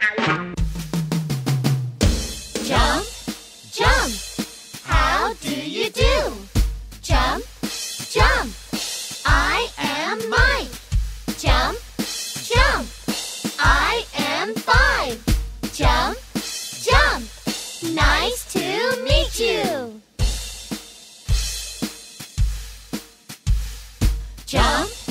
Jump, jump. How do you do? Jump, jump. I am Mike. Jump, jump. I am 5. Jump, jump. Nice to meet you. Jump,